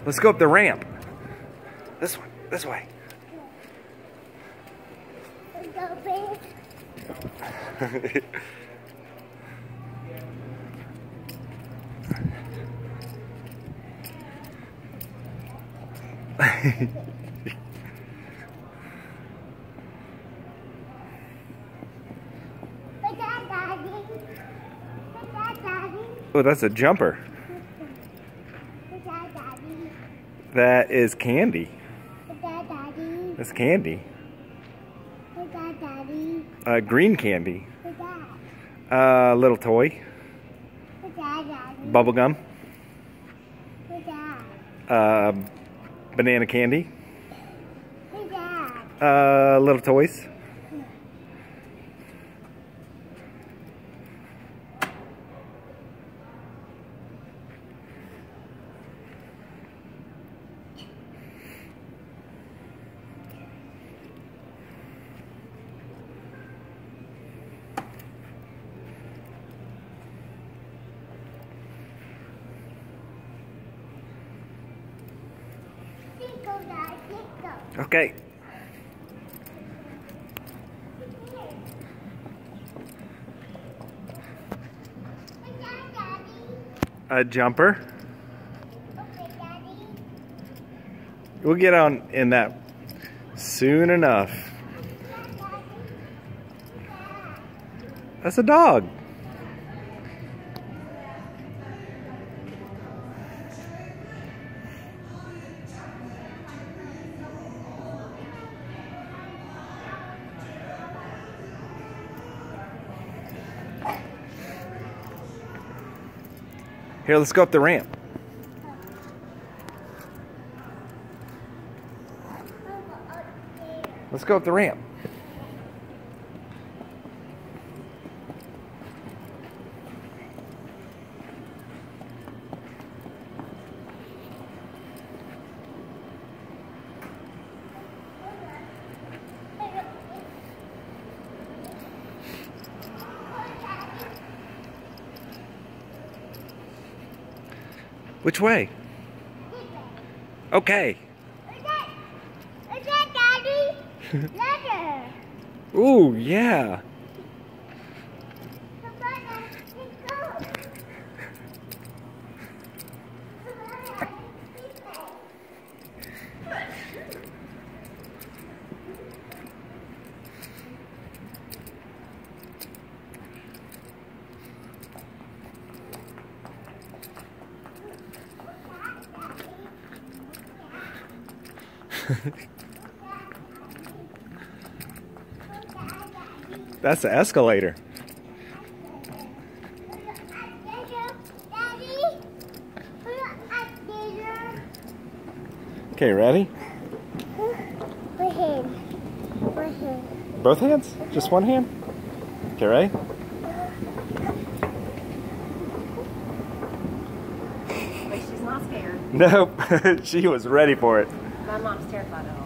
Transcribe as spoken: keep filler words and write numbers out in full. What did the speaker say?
Let's go up the ramp. This way. This way. Oh, that's a jumper. That is candy. That's candy. Uh, green candy. Uh, little toy. Bubble gum. Uh, banana candy. Uh, little toys. Okay. A jumper. We'll get on in that soon enough. That's a dog. Here, let's go up the ramp. Let's go up the ramp. Which way? Okay. Is that Daddy? Letter. Ooh, yeah. That's the escalator. Okay, ready? One hand. One hand. Both hands? Just one hand? Okay, ready? But she's not scared. Nope. She was ready for it. My mom's terrified of them.